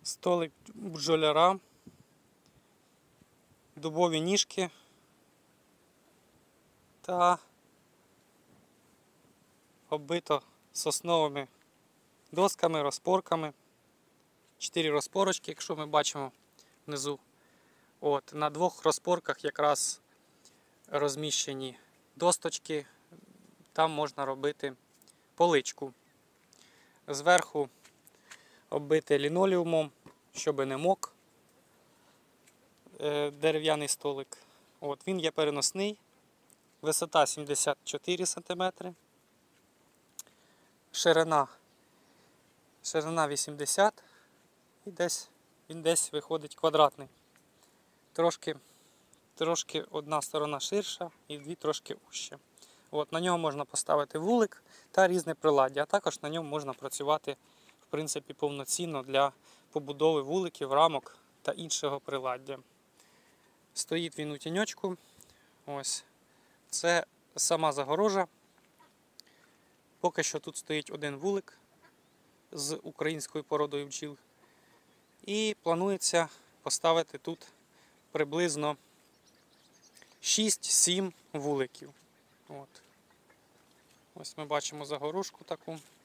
Столик бджоляра, дубові ніжки та оббито сосновими досками, розпорками. 4 розпорочки, якщо ми бачимо внизу. На 2 розпорках якраз розміщені досточки, там можна робити поличку. Зверху оббити лінолеумом, щоб не мок дерев'яний столик. Він є переносний, висота 74 см, ширина 80 і він десь виходить квадратний. Трошки одна сторона ширша і дві трошки вужче. На нього можна поставити вулик та різне приладдя, а також на ньому можна працювати в принципі повноцінно для побудови вуликів, рамок та іншого приладдя. Стоїть він у тіньочку. Це сама загорожа. Поки що тут стоїть один вулик з українською породою бджіл. І планується поставити тут приблизно 6-7 вуликів. Ось ми бачимо загорожку таку.